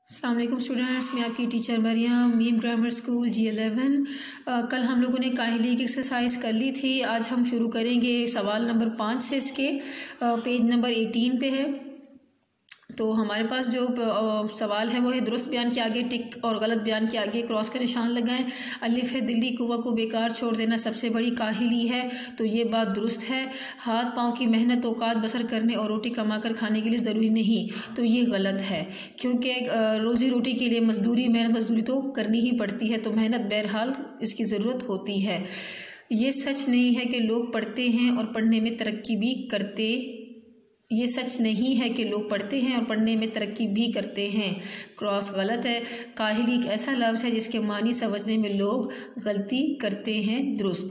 अस्सलाम वालेकुम स्टूडेंट्स, मैं आपकी teacher Maryam, Meem grammar school G11। कल हम लोगों ने काहिली की एक्सरसाइज कर ली थी। आज हम शुरू करेंगे सवाल नंबर 5 से। इसके पेज नंबर 18 पे है। तो हमारे पास जो सवाल है वो है दुरुस्त बयान के आगे टिक और गलत बयान के आगे क्रॉस का निशान लगाएं। अलिफ है दिल्ली कुआ को बेकार छोड़ देना सबसे बड़ी काहिली है, तो ये बात दुरुस्त है। हाथ पाँव की मेहनत औकात बसर करने और रोटी कमाकर खाने के लिए ज़रूरी नहीं, तो ये गलत है, क्योंकि रोज़ी रोटी के लिए मेहनत मजदूरी तो करनी ही पड़ती है, तो मेहनत बहरहाल इसकी ज़रूरत होती है। ये सच नहीं है कि लोग पढ़ते हैं और पढ़ने में तरक्की भी करते ये सच नहीं है कि लोग पढ़ते हैं और पढ़ने में तरक्की भी करते हैं। क्रॉस गलत है। काहिली एक ऐसा लफ्ज़ है जिसके मानी समझने में लोग गलती करते हैं। दुरुस्त।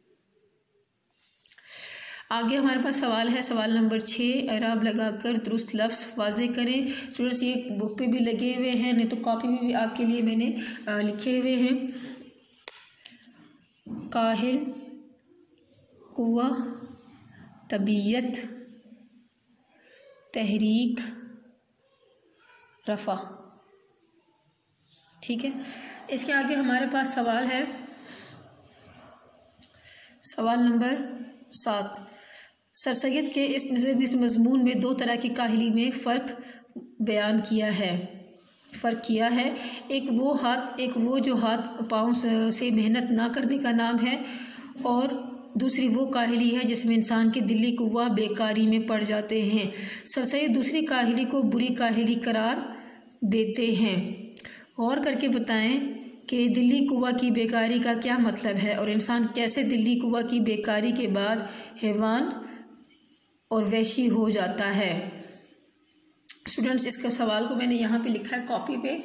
आगे हमारे पास सवाल है, सवाल नंबर 6। एराब लगाकर दुरुस्त लफ्ज़ वाज़े करें। स्टूडेंट्स ये बुक पे भी लगे हुए हैं, नहीं तो कॉपी में भी आपके लिए मैंने लिखे हुए हैं। काहिल, कुव्वा, तबीयत, तहरीक, रफ़ा। ठीक है। इसके आगे हमारे पास सवाल है, सवाल नंबर 7। सर सैयद के इस मज़मून में दो तरह की काहिली में फ़र्क बयान किया है। एक वो जो हाथ पाँव से मेहनत ना करने का नाम है, और दूसरी वो काहिली है जिसमें इंसान के दिल्ली कुव्वा बेकारी में पड़ जाते हैं। सर सैयद दूसरी काहिली को बुरी काहिली करार देते हैं। गौर करके बताएं कि दिल्ली कुव्वा की बेकारी का क्या मतलब है और इंसान कैसे दिल्ली कुव्वा की बेकारी के बाद हैवान और वहशी हो जाता है। स्टूडेंट्स इसका सवाल को मैंने यहाँ पे लिखा है कॉपी पे।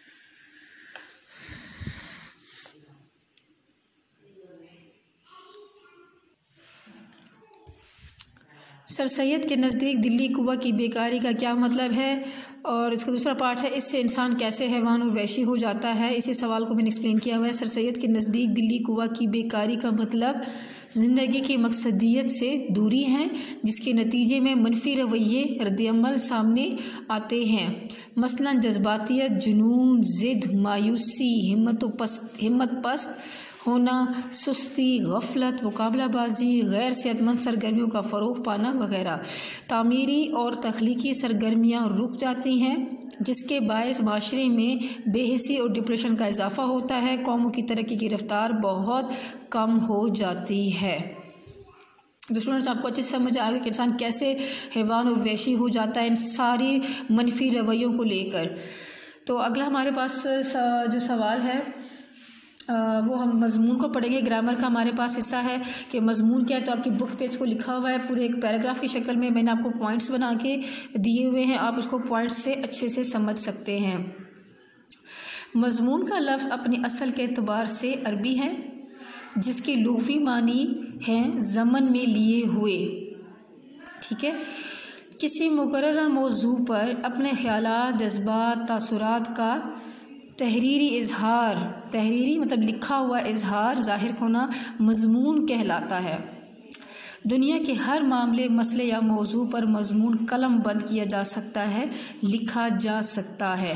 सर सैयद के नज़दीक दिल्ली कुव्वा की बेकारी का क्या मतलब है, और इसका दूसरा पार्ट है इससे इंसान कैसे हैवान और वहशी हो जाता है। इसी सवाल को मैंने एक्सप्लेन किया हुआ है। सर सैयद के नज़दीक दिल्ली कुव्वा की बेकारी का मतलब ज़िंदगी की मकसदियत से दूरी है, जिसके नतीजे में मनफी रवैये रद्दअमल सामने आते हैं। मसलन जज्बातियत, जुनून, ज़िद, मायूसी, हिम्मत पस्त होना, सुस्ती, गफलत, मुकाबलाबाजी, गैर सेहतमंद सरगर्मियों का फ़रोग़ पाना वगैरह। तामीरी और तख्लीकी सरगर्मियाँ रुक जाती हैं, जिसके बायस माशरे में बेहिसी और डिप्रेशन का इजाफ़ा होता है। कौमों की तरक्की की रफ्तार बहुत कम हो जाती है। तो स्टूडेंट्स आपको अच्छे से समझ आ गया कि इंसान कैसे हैवान और वहशी हो जाता है इन सारी मनफी रवैयों को लेकर। तो अगला हमारे पास जो सवाल है वो हम मज़मून को पढ़ेंगे। ग्रामर का हमारे पास हिस्सा है कि मज़मून क्या है, तो आपकी बुक पे इसको लिखा हुआ है पूरे एक पैराग्राफ की शक्ल में। मैंने आपको पॉइंट्स बना के दिए हुए हैं, आप उसको पॉइंट्स से अच्छे से समझ सकते हैं। मज़मून का लफ्ज़ अपनी असल के एतबार से अरबी है, जिसकी लुग़वी मानी है ज़मन में लिए हुए। ठीक है। किसी मुकर्रर मौजू पर अपने ख़यालात, जज्बात, तासुरात का तहरीरी मतलब लिखा हुआ इजहार ज़ाहिर होना मज़मून कहलाता है। दुनिया के हर मामले, मसले या मौजू पर मज़मून कलम बंद किया जा सकता है, लिखा जा सकता है।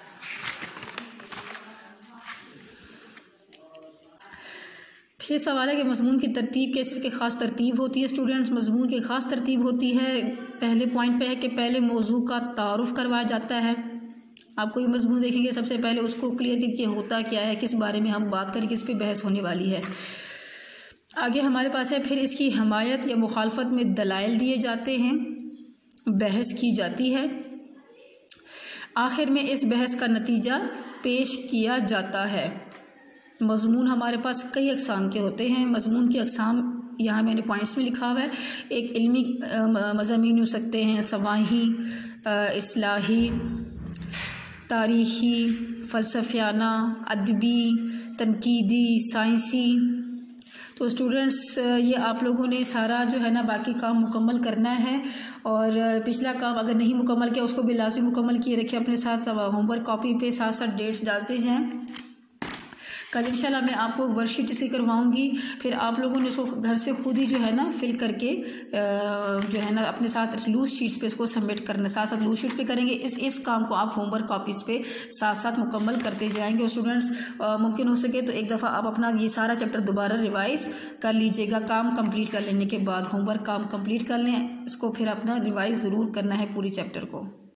फिर सवाल है कि मज़मून की तरतीब कैसे, इसकी ख़ास तरतीब होती है। स्टूडेंट्स मज़मून की ख़ास तरतीब होती है, पहले पॉइंट पे है कि पहले मौजू का तारुफ़ करवाया जाता है। आप कोई मज़मून देखेंगे सबसे पहले उसको क्लियर कीजिए होता क्या है, किस बारे में हम बात करें, किस पे बहस होने वाली है। आगे हमारे पास है फिर इसकी हमायत या मुखालफत में दलाइल दिए जाते हैं, बहस की जाती है। आखिर में इस बहस का नतीजा पेश किया जाता है। मज़मून हमारे पास कई अक़साम के होते हैं। मज़मून की अक़साम यहाँ मैंने पॉइंट्स में लिखा हुआ है। एक इल्मी मज़ामीन हो सकते हैं, सवाही, इस्लाही, तारीख़ी, फ़लसफ़ियाना, अदबी, तनकीदी, साइंसी। तो स्टूडेंट्स ये आप लोगों ने सारा जो है ना बाकी काम मुकम्मल करना है, और पिछला काम अगर नहीं मुकम्मल किया उसको भी लाज़िम मुकम्मल किए रखिए अपने साथ। होमवर्क कॉपी पे साथ साथ डेट्स डालते जाएँ। कल इंशाल्लाह मैं आपको वर्कशीट जैसे करवाऊंगी, फिर आप लोगों ने उसको घर से खुद ही जो है ना फिल करके जो है ना अपने साथ लूज शीट्स पे इसको सबमिट करना, साथ साथ लूज शीट्स पे करेंगे। इस काम को आप होमवर्क कॉपीज़ पे साथ साथ मुकम्मल करते जाएंगे। और स्टूडेंट्स मुमकिन हो सके तो एक दफ़ा आप अपना ये सारा चैप्टर दोबारा रिवाइज़ कर लीजिएगा। काम कंप्लीट कर लेने के बाद, होमवर्क काम कंप्लीट कर लें, इसको फिर अपना रिवाइज़ ज़रूर करना है पूरी चैप्टर को।